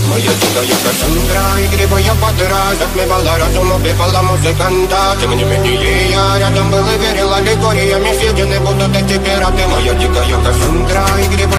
Моя дикая Кассандра, игривая подра, затмевала разум, убивала музыканта. Тем не менее я рядом был и верил аллегориями, съедены будут эти пираты. Моя дикая Кассандра, игривая